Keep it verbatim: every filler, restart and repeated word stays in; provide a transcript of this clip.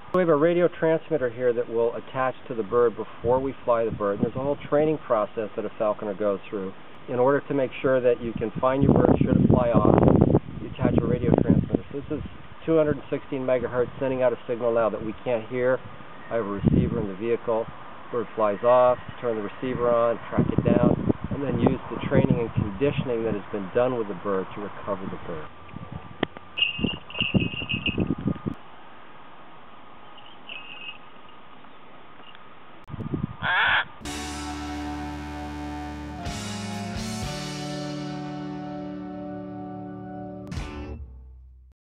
We have a radio transmitter here that will attach to the bird before we fly the bird. And there's a whole training process that a falconer goes through. In order to make sure that you can find your bird should it fly off, you attach a radio transmitter. So this is two hundred sixteen megahertz sending out a signal now that we can't hear. I have a receiver in the vehicle. Bird flies off, turn the receiver on, track it down, and then use the training and conditioning that has been done with the bird to recover the bird.